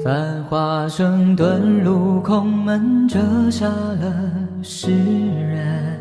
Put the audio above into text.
繁华声遁入空门，折下了诗人。